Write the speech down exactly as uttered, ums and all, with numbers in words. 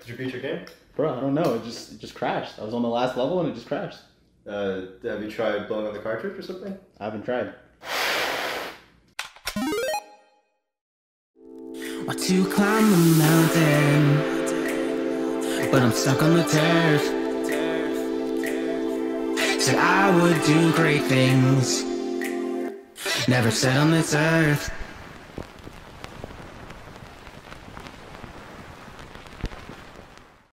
Did you beat your game? Bro, I don't know. It just it just crashed. I was on the last level and it just crashed. Uh, have you tried blowing on the cartridge or something? I haven't tried. Want to climb the mountain, but I'm stuck on the turf. Said I would do great things, never said on this earth.